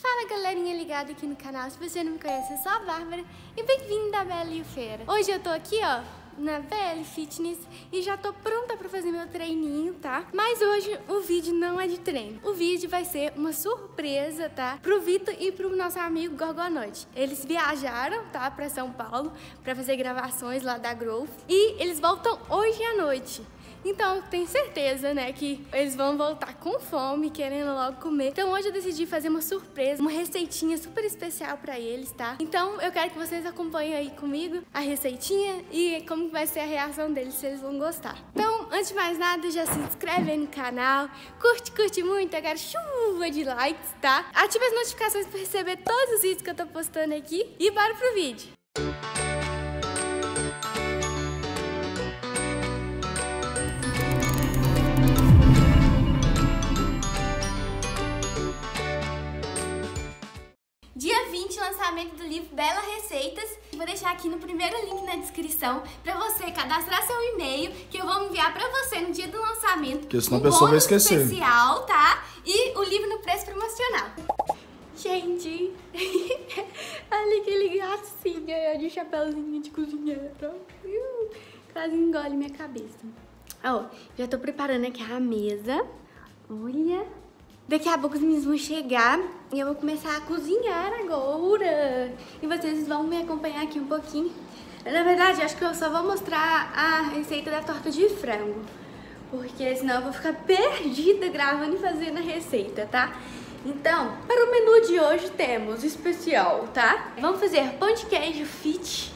Fala galerinha ligada aqui no canal, se você não me conhece eu sou a Bárbara e bem-vindo à BL Feira. Hoje eu tô aqui na BL Fitness e já tô pronta pra fazer meu treininho, tá? Mas hoje o vídeo não é de treino, o vídeo vai ser uma surpresa, tá? Pro Vitor e pro nosso amigo Gorgonote. Eles viajaram, tá? Pra São Paulo pra fazer gravações lá da Growth e eles voltam hoje à noite. Então, tenho certeza, né, que eles vão voltar com fome, querendo logo comer. Então, hoje eu decidi fazer uma surpresa, uma receitinha super especial pra eles, tá? Então, eu quero que vocês acompanhem aí comigo a receitinha e como vai ser a reação deles, se eles vão gostar. Então, antes de mais nada, já se inscreve aí no canal, curte muito, eu quero chuva de likes, tá? Ativa as notificações pra receber todos os vídeos que eu tô postando aqui e bora pro vídeo! Dia 20, lançamento do livro Bela Receitas. Vou deixar aqui no primeiro link na descrição pra você cadastrar seu e-mail, que eu vou enviar pra você no dia do lançamento. Porque senão a pessoa vai esquecer. Especial, tá? E o livro no preço promocional. Gente, olha aquele gracinha de chapéuzinho de cozinheiro. Quase engole minha cabeça. Ó, já tô preparando aqui a mesa. Olha. Daqui a pouco os meninos vão chegar e eu vou começar a cozinhar agora. E vocês vão me acompanhar aqui um pouquinho. Na verdade, acho que eu só vou mostrar a receita da torta de frango. Porque senão eu vou ficar perdida gravando e fazendo a receita, tá? Então, para o menu de hoje temos especial, tá? Vamos fazer pão de queijo fit,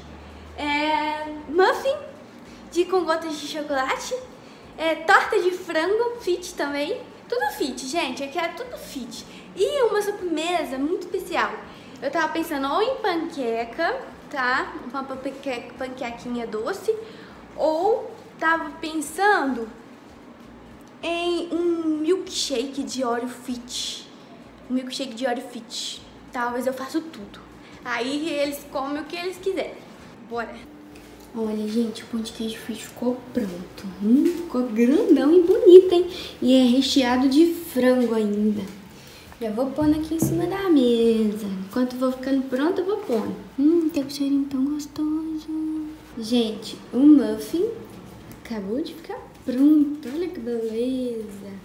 muffin com gotas de chocolate, torta de frango fit também. Tudo fit, gente, aqui é tudo fit. E uma sobremesa muito especial. Eu tava pensando ou em panqueca, tá? Uma panquequinha doce. Ou tava pensando em um milkshake de Oreo fit. Um milkshake de Oreo fit. Talvez eu faça tudo. Aí eles comem o que eles quiserem. Bora. Olha, gente, o pão de queijo fit ficou pronto. Ficou grandão e bonito, hein? E é recheado de frango ainda. Já vou pondo aqui em cima da mesa. Enquanto eu vou ficando pronto, eu vou pondo. Que cheirinho tão gostoso. Gente, o muffin acabou de ficar pronto. Olha que beleza.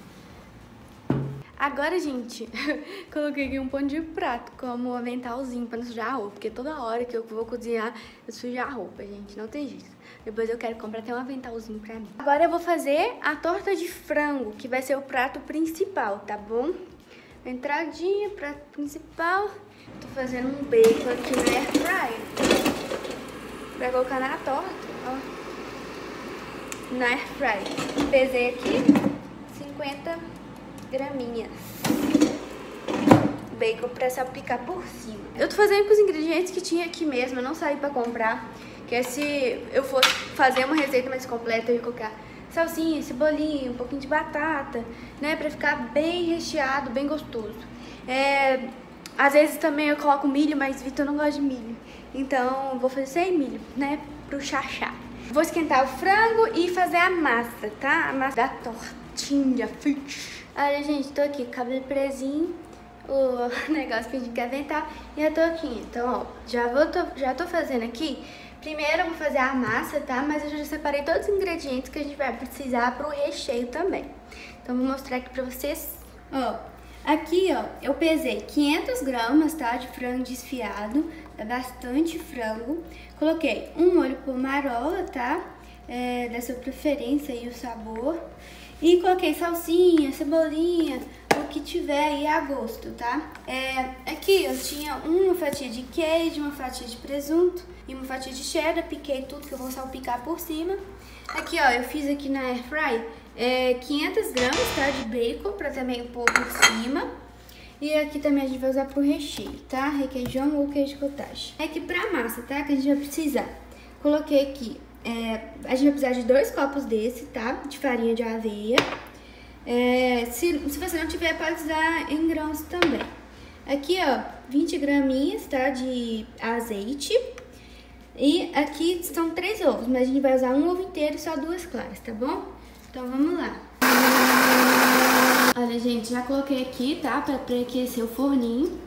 Agora, gente, coloquei aqui um pano de prato como aventalzinho pra não sujar a roupa. Porque toda hora que eu vou cozinhar, eu sujo a roupa, gente. Não tem jeito. Depois eu quero comprar até um aventalzinho pra mim. Agora eu vou fazer a torta de frango, que vai ser o prato principal, tá bom? Entradinha, prato principal. Tô fazendo um bacon aqui no air fryer. Pra colocar na torta, ó. Na air fryer. Pesei aqui 50 graminhas. Bacon pra salpicar por cima. Eu tô fazendo com os ingredientes que tinha aqui mesmo, eu não saí pra comprar. Que se eu fosse fazer uma receita mais completa, eu ia colocar salsinha, cebolinha, um pouquinho de batata, né? Pra ficar bem recheado, bem gostoso. Às vezes também eu coloco milho, mas Vitor não gosta de milho. Então vou fazer sem milho, né? Pro chachá. Vou esquentar o frango e fazer a massa, tá? A massa da tortinha fit. Olha, gente, tô aqui com o cabelo presinho, o negócio que a gente quer aventar e a touquinha. Então, ó, já tô fazendo aqui. Primeiro eu vou fazer a massa, tá? Mas eu já separei todos os ingredientes que a gente vai precisar pro recheio também. Então, vou mostrar aqui pra vocês. Ó, aqui, ó, eu pesei 500 gramas, tá? De frango desfiado, dá bastante frango. Coloquei um molho pomarola, tá? Da sua preferência aí o sabor. E coloquei salsinha, cebolinha, o que tiver aí a gosto, tá? Aqui eu tinha uma fatia de queijo, uma fatia de presunto e uma fatia de cheddar. Piquei tudo que eu vou salpicar por cima. Aqui, ó, eu fiz aqui na air fry 500 gramas, tá? De bacon pra também pôr por cima. E aqui também a gente vai usar pro recheio, tá? Requeijão ou queijo cottage. Aqui pra massa, tá? Que a gente vai precisar. Coloquei aqui. A gente vai precisar de 2 copos desse, tá? De farinha de aveia. Se você não tiver, pode usar em grãos também. Aqui, ó, 20 graminhas, tá? De azeite. E aqui estão 3 ovos, mas a gente vai usar um ovo inteiro e só 2 claras, tá bom? Então, vamos lá. Olha, gente, já coloquei aqui, tá? Pra aquecer o forninho.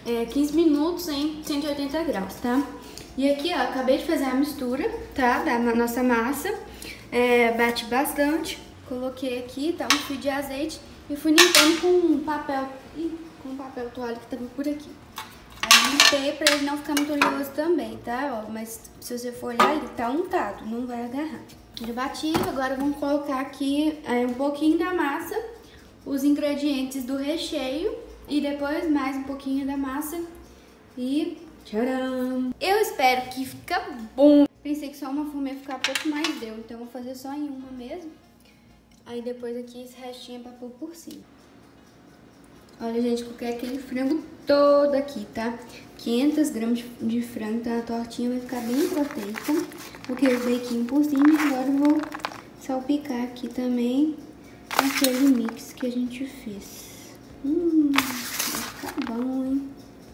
15 minutos em 180 graus, tá? E aqui, ó, acabei de fazer a mistura, tá? Da nossa massa. Bati bastante. Coloquei aqui, tá? Um fio de azeite e fui limpando com papel. Com papel toalha que tava por aqui. Aí limpei pra ele não ficar muito oleoso também, tá? Ó, mas se você for olhar, ele tá untado, não vai agarrar. Já bati, agora vamos colocar aqui um pouquinho da massa, os ingredientes do recheio e depois mais um pouquinho da massa e tcharam! Eu espero que fica bom. Pensei que só uma forma ia ficar pouco, mas deu, então vou fazer só em uma mesmo. Aí depois aqui esse restinho é pra pôr por cima. Olha, gente, coloquei aquele frango todo aqui, tá? 500 gramas de frango, então a tortinha vai ficar bem proteica. Coloquei o bequinho por cima e agora eu vou salpicar aqui também aquele mix que a gente fez. Vai ficar bom, hein?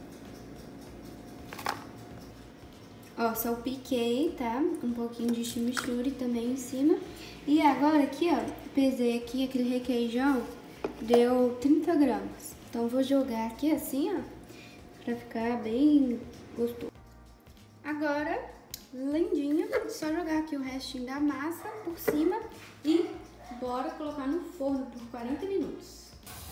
Ó, salpiquei, tá? Um pouquinho de chimichurri também em cima. E agora aqui, ó, pesei aqui aquele requeijão, deu 30 gramas. Então vou jogar aqui assim, ó, pra ficar bem gostoso. Agora, lindinho, só jogar aqui o restinho da massa por cima e bora colocar no forno por 40 minutos.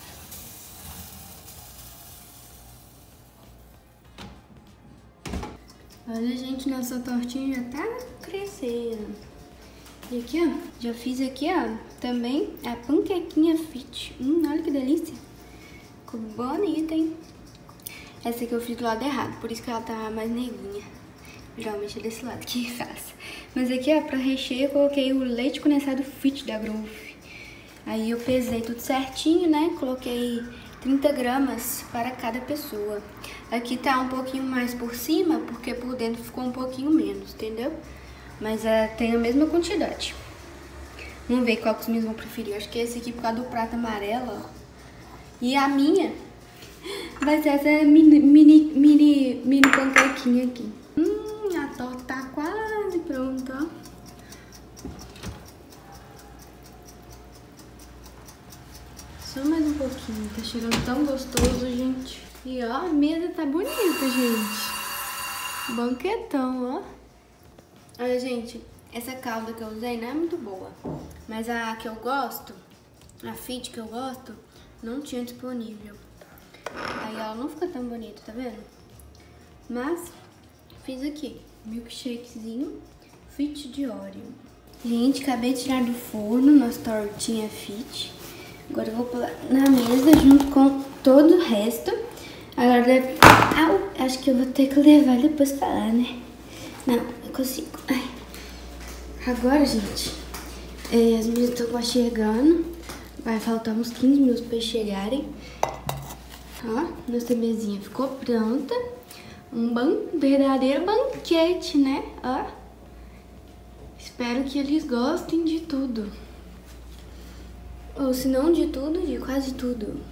Olha, gente, nossa tortinha já tá crescendo. E aqui, ó, já fiz aqui, ó, também a panquequinha fit. Olha que delícia. Ficou bonita, hein? Essa aqui eu fiz do lado errado, por isso que ela tá mais neguinha. Geralmente é desse lado que faço. Mas aqui, ó, pra recheio eu coloquei o leite condensado fit da Grove. Aí eu pesei tudo certinho, né? Coloquei 30 gramas para cada pessoa. Aqui tá um pouquinho mais por cima, porque por dentro ficou um pouquinho menos, entendeu? Mas tem a mesma quantidade. Vamos ver qual que os meus vão preferir. Acho que esse aqui por causa do prato amarelo, ó. E a minha vai ser essa mini panquequinha aqui. A torta tá quase pronta, ó. Só mais um pouquinho. Tá cheirando tão gostoso, gente. E ó, a mesa tá bonita, gente. Banquetão, ó. Olha, gente, essa calda que eu usei não é muito boa. Mas a que eu gosto, a fit que eu gosto, não tinha disponível. Aí ela não fica tão bonita, tá vendo? Mas fiz aqui, milkshakezinho fit de Oreo. Gente, acabei de tirar do forno nossa tortinha fit. Agora eu vou pôr na mesa junto com todo o resto. Agora deve... acho que eu vou ter que levar depois pra lá, né? Não, eu consigo. Ai. Agora, gente, as meninas estão quase chegando. Vai faltar uns 15 minutos para eles chegarem. Ó, nossa mesinha ficou pronta. Um verdadeiro banquete, né? Ó. Espero que eles gostem de tudo. Ou se não de tudo, de quase tudo.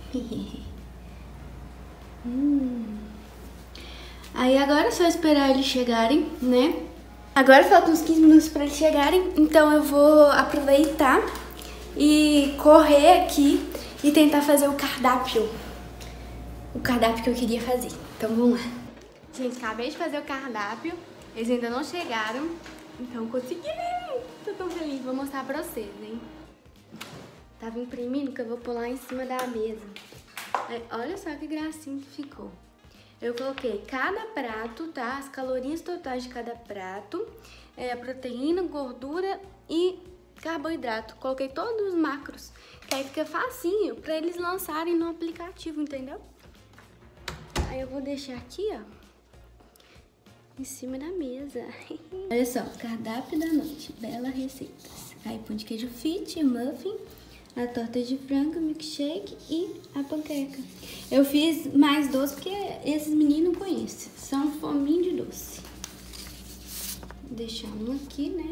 Aí agora é só esperar eles chegarem, né? Agora faltam uns 15 minutos para eles chegarem. Então eu vou aproveitar e correr aqui e tentar fazer o cardápio. O cardápio que eu queria fazer. Então vamos lá. Gente, acabei de fazer o cardápio. Eles ainda não chegaram. Então consegui! Tô tão feliz. Vou mostrar pra vocês, hein? Tava imprimindo que eu vou pôr lá em cima da mesa. Aí, olha só que gracinha que ficou. Eu coloquei cada prato, tá? As calorias totais de cada prato. Proteína, gordura e carboidrato. Coloquei todos os macros, que aí fica facinho pra eles lançarem no aplicativo, entendeu? Aí eu vou deixar aqui, ó, em cima da mesa. Olha só, cardápio da noite, Bela Receitas. Aí pão de queijo fit, muffin, a torta de frango, milkshake e a panqueca. Eu fiz mais doce porque esses meninos conhecem, são fominho de doce. Vou deixar um aqui, né?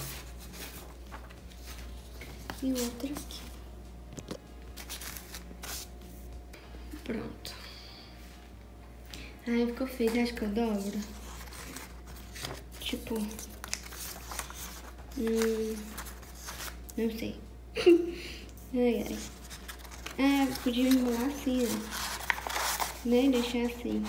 E o outro aqui. Pronto. Ai, ficou feio. Acho que eu dobro. Tipo... não sei. Ai, ai. Ah, podia enrolar assim, ó. Nem deixar assim.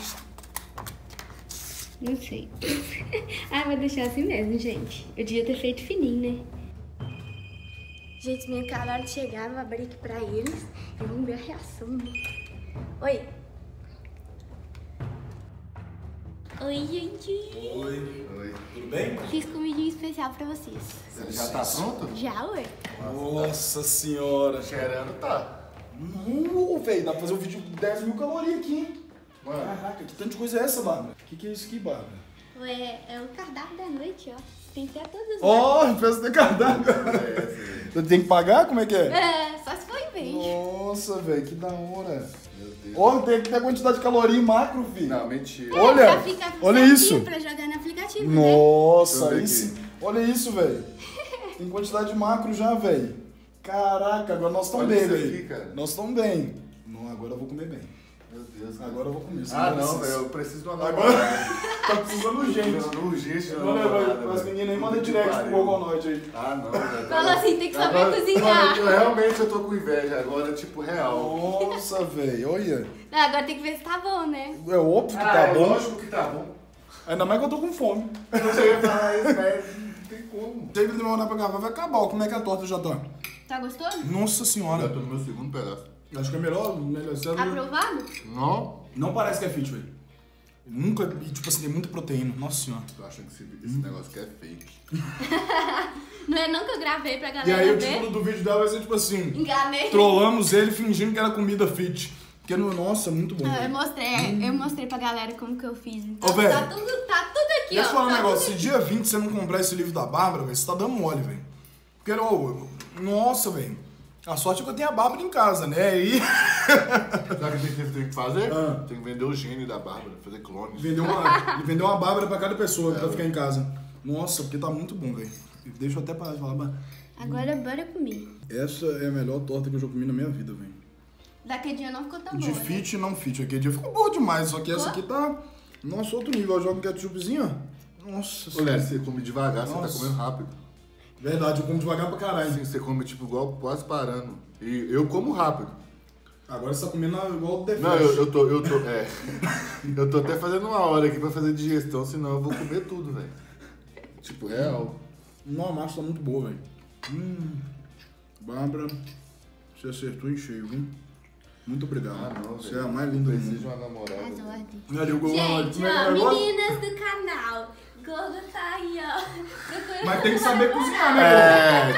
Não sei. Ah, vou deixar assim mesmo, gente. Eu devia ter feito fininho, né? Gente, minha acabaram de chegar, vou abrir aqui pra eles e vamos ver a reação, né? Oi. Oi, gente. Oi. Oi. Tudo bem? Fiz comidinha especial pra vocês. Você já tá pronto? Já, ué? Nossa senhora. Cheirando tá. Velho, dá pra fazer um vídeo de 10 mil calorias aqui, hein? Mano. Caraca, que tanta coisa é essa, Bárbara? Que é isso aqui, Bárbara? Ué, é o cardápio da noite, ó. Tem até todos os... Ó, festa de cardápio. Você tem que pagar? Como é que é? É, só se for em vez. Nossa, velho, que da hora. Meu Deus. Ó, tem que ter a quantidade de caloria em macro, filho. Não, mentira. Olha, Pra ficar olha certinho isso. Pra jogar no aplicativo, né? Nossa, Deixa eu ver isso. Olha isso, velho. Tem quantidade de macro já, velho. Caraca, agora nós estamos Olha bem, isso aqui, velho. cara. Nós estamos bem. Não, agora eu vou comer bem. Meu Deus, cara. Agora eu vou comer. Ah, não, precisa. velho. Eu preciso de uma Agora namorada. tá precisando urgente. Urgente de uma Olha, namorada, velho, as velho. meninas aí mandam Puta que direct pro pariu. Google Noite aí. Ah, não, velho. Fala assim, tem que saber Agora- cozinhar. Mano, realmente eu tô com inveja agora, tipo, real. Nossa, velho, olha. Não, agora tem que ver se tá bom, né? É óbvio que Ah, tá é bom. lógico que tá bom. Ainda mais que eu tô com fome. Eu já ia falar isso, mas não tem como. Se ele demorar pra gravar, vai acabar. Como é que a torta já tá? Tá gostoso? Nossa senhora. Eu tô no meu segundo pedaço. Acho que é melhor. Aprovado? Não? Não parece que é fit, velho. Nunca, tipo assim, tem muita proteína. Nossa senhora. Tô achando que esse negócio aqui é fake. Não é não que eu gravei pra E galera aí o ver? título do vídeo dela vai ser tipo assim: Enganei. trollamos ele fingindo que era comida fit. Porque, nossa, muito bom. Não, eu velho. mostrei pra galera como que eu fiz. Então, Ô, velho. tá tudo aqui, Deixa ó. eu falar um Tá negócio, tudo se dia 20 você não comprar esse livro da Bárbara, velho, você tá dando mole, velho. Porque, nossa, velho. A sorte é que eu tenho a Bárbara em casa, né? E Sabe o que você tem que fazer? Ah. Tem que vender o gene da Bárbara, fazer clones. vender uma Bárbara pra cada pessoa pra ficar em casa. Nossa, porque tá muito bom, velho. Deixa eu até parar de falar, mas Agora bora comer. essa é a melhor torta que eu já comi na minha vida, velho. Daquele dia não ficou tão De boa, né? fit não fit. Aquele dia ficou boa demais, só que essa aqui tá... Nossa, outro nível. Eu jogo um ketchupzinho, ó. Nossa Ô, senhora. Léo, você come devagar, você Nossa. tá comendo rápido. Verdade, eu como devagar pra caralho. Assim, você come tipo igual quase parando. E eu como rápido. Agora você tá comendo igual o The Não, Flash. eu tô até fazendo uma hora aqui pra fazer digestão, senão eu vou comer tudo, velho. Tipo, real. Não, a massa tá muito boa, velho. Bárbara, você acertou em cheio, viu? Muito obrigado. Ah, não, Você velho. é a mais linda do Preciso de mundo. uma namorada. Mas velho. ordem. Ali, o Google Noite. Gente, Como é que é ó, o negócio? meninas do canal. Gordo tá aí, ó. Procurando Mas tem que saber cozinhar, né?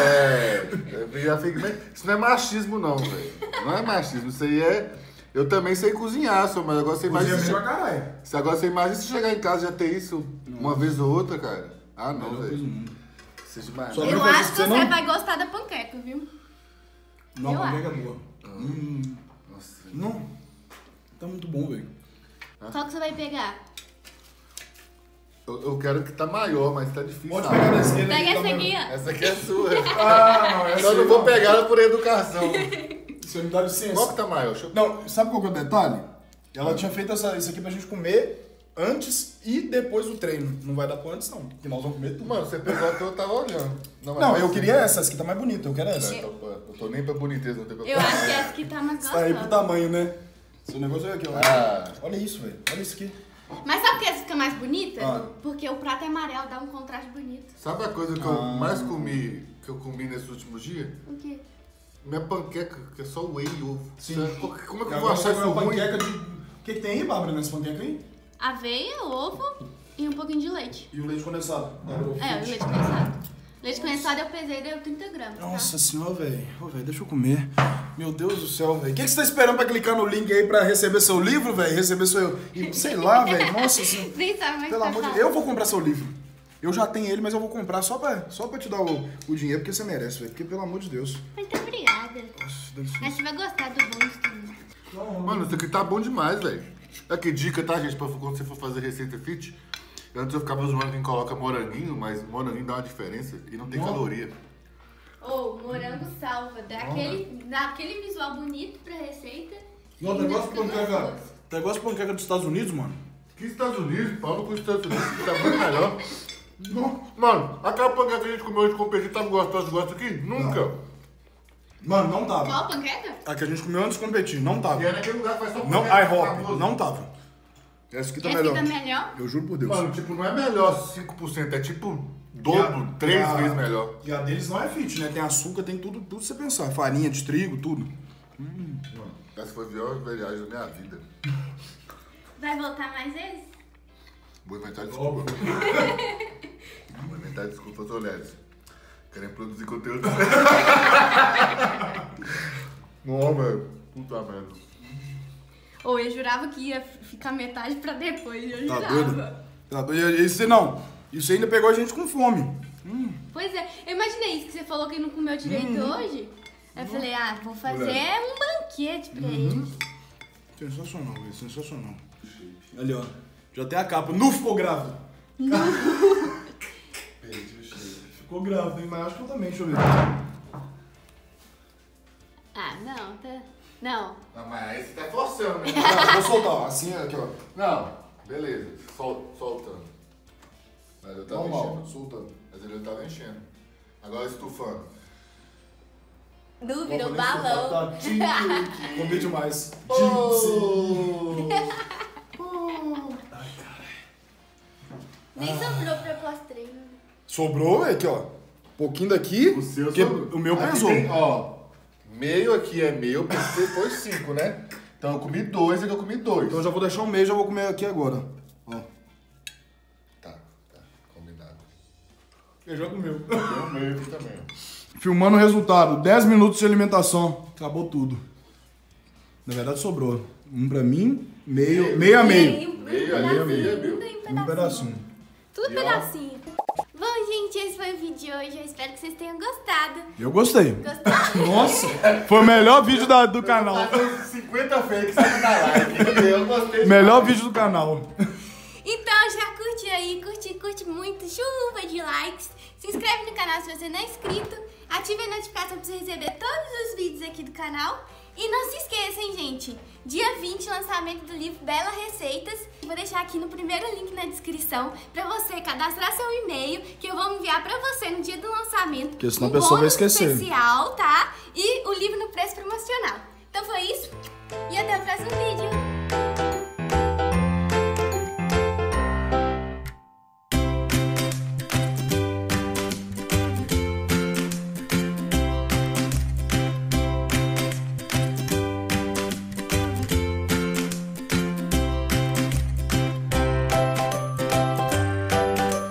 Eu já fico bem. Isso não é machismo, não, velho. Não é machismo. Isso aí é. Eu também sei cozinhar, só, mas agora você Cozinha imagina. bem pra caralho. Agora você imagina se chegar em casa e já ter isso uma vez ou outra, cara. Ah, não, Melhor coisa do velho. mundo. Seja mais. Só- Eu Não faz acho que isso, você não? vai gostar da panqueca, viu? Não, Eu a panqueca é boa. Nossa. Não, tá muito bom, velho. Qual que você vai pegar? Eu quero que tá maior, mas tá difícil. Pode Ah, pegar da esquerda. Pega aí, essa tá aqui, ó. Essa aqui é sua. Ah, não, essa Eu não aí vou pegar ela por educação. Você me dá licença. Qual que tá maior? Deixa eu... Não, sabe qual que é o detalhe? Ela tinha feito isso aqui pra gente comer antes e depois do treino. Não vai dar pra antes, não. Porque nós vamos comer tudo. Mano, você pegou a que eu tava olhando. Não, mas eu assim, queria essa aqui tá mais bonita, eu quero essa. Eu tô nem pra boniteza, não tem pra Eu acho que essa aqui tá mais Tá aí pro gostosa. tamanho, né? Seu negócio é aqui, ó. Ah. Olha isso, velho. Olha isso aqui. Mas sabe por que essa fica mais bonita? Ah. Porque o prato é amarelo, dá um contraste bonito. Sabe a coisa que eu mais comi, que eu comi nesses últimos dias? O quê? Minha panqueca, que é só whey e ovo. Sim. Como é que eu Agora vou achar você isso vai uma ruim? panqueca de... O que tem aí, Bárbara, nessa panqueca aí? Aveia, ovo e um pouquinho de leite. E o leite condensado. É, o leite condensado. Leite condensado eu pesei, deu 30 gramas, tá? Nossa senhora, velho. Ô, velho, deixa eu comer. Meu Deus do céu, velho. O que você tá esperando pra clicar no link aí pra receber seu livro, velho? Receber seu... E sei lá, velho. Nossa senhora. Nem sabe mais Pelo amor de Deus. Eu vou comprar seu livro. Eu já tenho ele, mas eu vou comprar só pra te dar o dinheiro, porque você merece, velho. Porque, pelo amor de Deus. Muito obrigada. Nossa, deve ser... Mas você vai gostar do bônus também. Mano, isso aqui tá bom demais, velho. Aqui, dica, tá, gente? Pra quando você for fazer receita fit. Antes eu ficava zoando quem coloca moranguinho, mas moranguinho dá uma diferença e não tem Não. caloria. Ou morango salva, dá aquele visual bonito pra receita. Não, e ainda negócio de fica panqueca... gostoso. Negócio de panqueca dos Estados Unidos, mano. Que Estados Unidos? Paulo com os Estados Unidos, que tá muito melhor. Não. Mano, aquela panqueca que a gente comeu hoje com peixe tava gostosa igual essa aqui? Nunca. Mano, não tava. Qual panqueca? A que a gente comeu antes de competir, não tava. E é naquele lugar que faz só Não, panqueca IHOP, famoso. não tava. Essa aqui tá Essa melhor. aqui tá melhor? Eu juro por Deus. Mano, tipo, não é melhor 5%, é tipo dobro, 3 vezes melhor. E a deles não é fit, né? Tem açúcar, tem tudo que você pensar. Farinha de trigo, tudo. Mano, essa foi a pior viagem da minha vida. Vai voltar mais vezes? Vou inventar desculpa. Vou inventar desculpa, Toledes. Querem produzir conteúdo. Não, velho. Puta merda. Ou eu jurava que ia ficar metade pra depois, eu Tá jurava. doido? Tá doido? Isso não. Isso ainda pegou a gente com fome. Pois é, eu imaginei isso que você falou que não comeu direito hoje. Aí eu falei, vou fazer um banquete pra eles. Sensacional, velho. Sensacional. Ali, ó. Já tem a capa. Nu ficou grávida. Ficou grávida, hein? Mas acho que eu também. Deixa eu ver. Não, tá... Não. Não, mas aí você tá forçando, né? Não, vou soltar, ó. Assim, aqui, ó. Não, beleza. Soltando. Mas eu tava Normal, enchendo. soltando. Mas ele tava enchendo. Agora estufando. Nu virou Vamos balão. Comi demais. Nem sobrou pra pós-treino. Sobrou, aqui, ó. Um pouquinho daqui. O seu porque sobrou. o meu Aqui pesou. tem, ó, meio aqui é meu, porque você foi 5, né? Então eu comi 2 e eu comi 2. Então eu já vou deixar um mês, já vou comer aqui agora. Ó. Tá, combinado. Eu já comeu. Tem um meio aqui também, ó. Filmando o resultado. 10 minutos de alimentação. Acabou tudo. Na verdade sobrou. Um pra mim, meio a meio. Meio ali, meio é meu. Um pedacinho. Tudo E ó. pedacinho. Bom, gente, esse foi o vídeo de hoje. Eu espero que vocês tenham gostado. Eu gostei. Gostaram? Nossa, foi o melhor vídeo do canal. Faz 50 fakes aqui na live. Eu gostei. Melhor vídeo do canal. Então já curte aí, curte muito, chuva de likes. Se inscreve no canal se você não é inscrito. Ative a notificação pra você receber todos os vídeos aqui do canal. E não se esqueça, hein, gente. Dia 20, lançamento do livro Bela Receitas. Vou deixar aqui no primeiro link na descrição pra você cadastrar seu e-mail, que eu vou enviar pra você no dia do lançamento. Porque senão um a pessoa vai bônus esquecer. especial, tá? E o livro no preço promocional. Então foi isso. E até o próximo vídeo.